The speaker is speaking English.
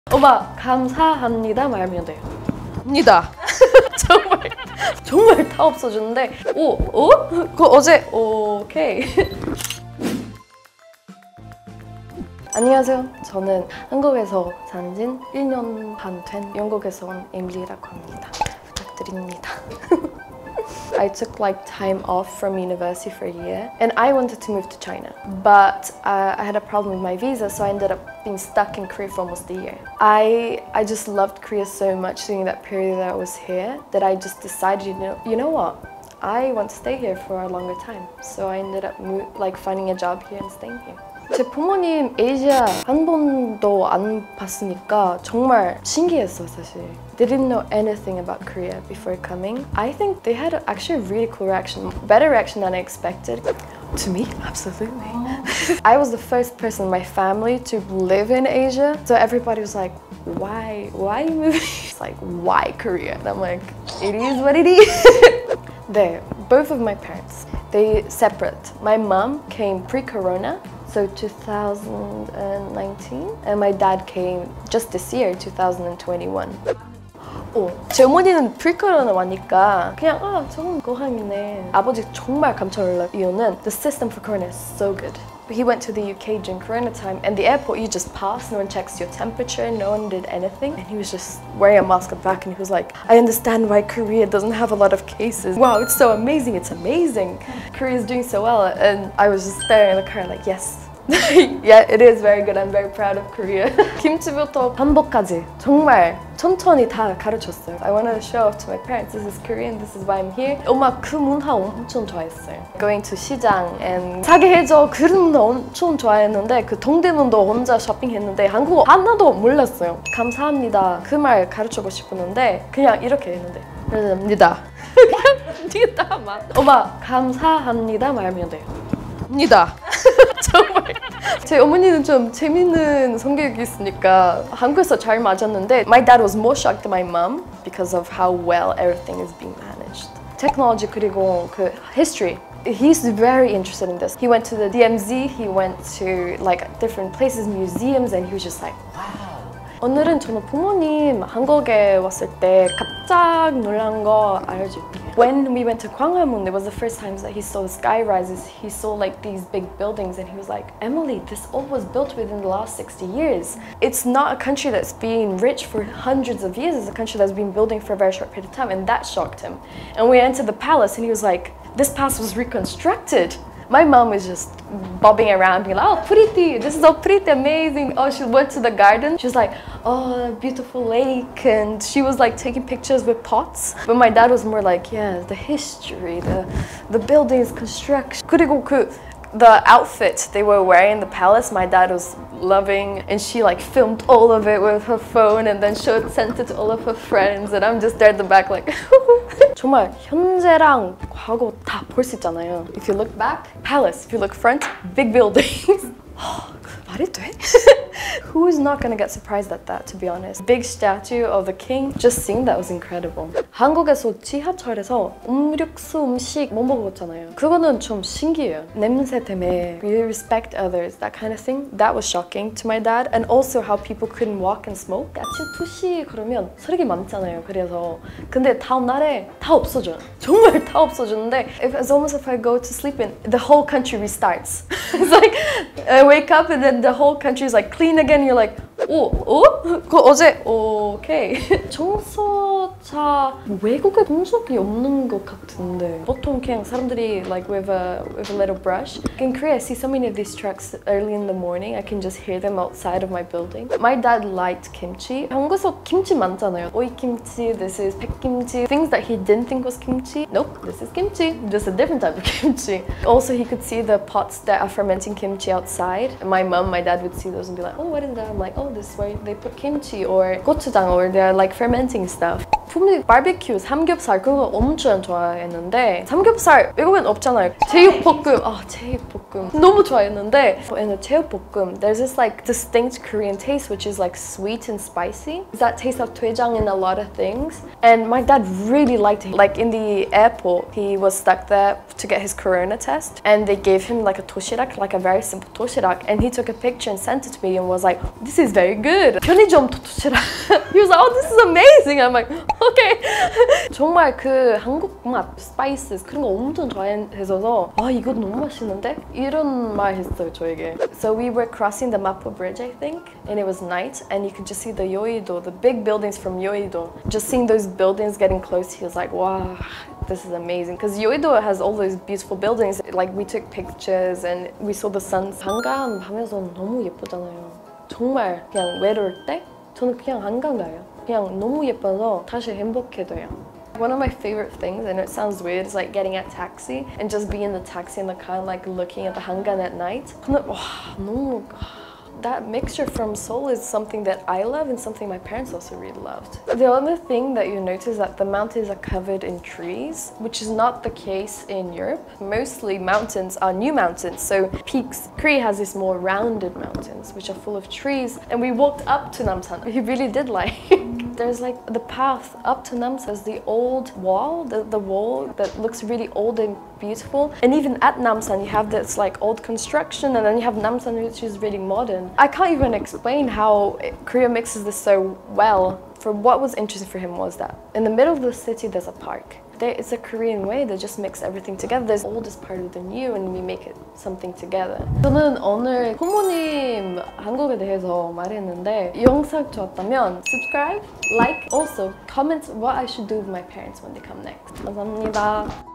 오빠 감사합니다 말하면 돼요. 입니다. 정말 다 없어졌는데 그거 어제 오케이. 안녕하세요. 저는 한국에서 산 지 1년 반 된 영국에서 온 에밀리라고 합니다. 부탁드립니다. I took like time off from university for a year and I wanted to move to China. But I had a problem with my visa, so I ended up being stuck in Korea for almost a year. I just loved Korea so much during that period that I was here that I just decided, you know what? I want to stay here for a longer time. So I ended up finding a job here and staying here. 제 부모님 아시아 한 번도 안 봤으니까 정말 신기했어 사실. They didn't know anything about Korea before coming. I think they had actually a really cool reaction, better reaction than I expected. To me, absolutely. I was the first person in my family to live in Asia, so everybody was like, why are you moving? It's like, why Korea? And I'm like, it is what it is. 네, both of my parents, they separate. My mom came pre-corona. So 2019, and my dad came just this year, 2021. 제 어머니는 프리코로나 와니까 그냥 저건 고향이네. 아버지 정말 깜짝 놀란 이유는 the system for corona is so good. He went to the UK during corona time, and the airport you just pass, no one checks your temperature, no one did anything, and he was just wearing a mask at the back, and he was like, I understand why Korea doesn't have a lot of cases. Wow, it's so amazing, it's amazing. Korea is doing so well, and I was just staring in the car like, yes. Yeah, it is very good. I'm very proud of Korea. 김치부터 한복까지 정말 천천히 다 가르쳤어요. I wanted to show off to my parents. This is Korean. This is why I'm here. 엄마 그 문화 엄청 좋아했어요. Going to 시장 and 사게 해줘 그런 문화 엄청 좋아했는데 그 동대문도 혼자 쇼핑했는데 한국어 하나도 몰랐어요. 감사합니다. 그 말 가르쳐보고 싶었는데 그냥 이렇게 했는데 감사합니다. 감사합니다. 엄마 감사합니다 말하면 돼요. 입니다. 정말 제 어머니는 좀 재밌는 성격이 있으니까 한국에서 잘 맞았는데 my dad was more shocked than my mom because of how well everything is being managed. Technology 그리고 그 history. He's very interested in this. He went to the DMZ, he went to like different places, museums, and he was just like, wow. 오늘은 저는 부모님 한국에 왔을 때 깜짝 놀란 거 알려줄게요. When we went to Gwanghwamun, it was the first time that he saw the sky rises. He saw like these big buildings and he was like, Emily, this all was built within the last 60 years. It's not a country that's been rich for hundreds of years. It's a country that's been building for a very short period of time, and that shocked him. And we entered the palace and he was like, this palace was reconstructed. My mom was just bobbing around, being like, oh, pretty, this is all pretty, amazing. Oh, she went to the garden. She was like, oh, beautiful lake. And she was like taking pictures with pots. But my dad was more like, yeah, the history, the buildings, construction. 그리고 the outfit they were wearing in the palace, my dad was loving, and she like filmed all of it with her phone and then sent it to all of her friends, and I'm just there at the back like 정말 현재랑 과거 다 볼 수 있잖아요. If you look back, palace. If you look front, big buildings. 말이 돼? Who is not gonna get surprised at that, to be honest? Big statue of the king, just seeing that was incredible. 한국에서 지하철에서 음식 못 먹었잖아요. 그거는 좀 신기해요. 냄새 때문에 we respect others, that kind of thing. That was shocking to my dad. And also how people couldn't walk and smoke. 아침 2시 그러면 쓰레기 많잖아요. 그래서 근데 다음 날에 다 없어져요. 정말 다 없어졌는데 it's almost if I go to sleep and the whole country restarts. It's like I wake up and then the whole country is like clean again. You're like, 그거 어제 오케이. 청소차 외국에 청소기 없는 것 같은데 보통 그냥 사람들이 like with a little brush. In Korea, I see so many of these trucks early in the morning. I can just hear them outside of my building. My dad liked kimchi. 한국에서 김치 많잖아요. 오이 kimchi, this is 백김치. Things that he didn't think was kimchi. Nope, this is kimchi. Just a different type of kimchi. Also, he could see the pots that are fermenting kimchi outside. My mom, my dad would see those and be like, oh, what is that? I'm like, oh, this is where they put kimchi or gochujang, or they're like fermenting stuff. 분명히 바비큐, 삼겹살 그거 엄청 좋아했는데 삼겹살 외국엔 없잖아요. 제육볶음, 제육볶음 너무 좋아했는데 in a 제육볶음 there's this like distinct Korean taste which is like sweet and spicy. It's that taste of doejang in a lot of things. And my dad really liked it. Like in the airport, he was stuck there to get his corona test and they gave him like a toshirak, like a very simple toshirak, and he took a picture and sent it to me and was like, this is very good. 편의점 toshirak. He was like, oh, this is amazing. I'm like, okay. 정말 그 한국 맛, spices 그런 거 엄청 좋아해서 이거 너무 맛있는데? 이런 말 했어요 저에게. So we were crossing the Mapo Bridge, I think, and it was night and you could just see the Yeouido, the big buildings from Yeouido. Just seeing those buildings getting close, he was like, wow, this is amazing. Because Yeouido has all those beautiful buildings. Like we took pictures and we saw the sun. 한강 밤에서 너무 예쁘잖아요. 정말 그냥 외로울 때 저는 그냥 한강 가요. 그냥 너무 예뻐서 다시 행복해 돼요. One of my favorite things, and it sounds weird, is like getting a taxi and just being in the taxi in the car and like looking at the hangan at night. 근데 너무 that mixture from Seoul is something that I love and something my parents also really loved. The other thing that you notice is that the mountains are covered in trees, which is not the case in Europe. Mostly mountains are new mountains, so peaks. Korea has these more rounded mountains, which are full of trees. And we walked up to Namsan. We really did like. There's like the path up to Namsan is the old wall, the wall that looks really old and beautiful. And even at Namsan, you have this like old construction, and then you have Namsan, which is really modern. I can't even explain how Korea mixes this so well. For what was interesting for him was that in the middle of the city, there's a park. It's a Korean way. They just mix everything together. There's old is part of the new, and we make it something together. 저는 오늘 부모님 한국에 대해서 말했는데 이 영상 좋았다면 subscribe, like, also comment what I should do with my parents when they come next. 감사합니다.